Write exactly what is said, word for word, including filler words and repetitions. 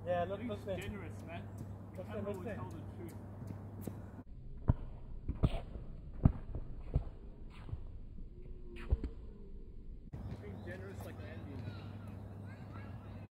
Yeah, look, He's look there. generous, man. You Look can't there, look always there. tell the truth.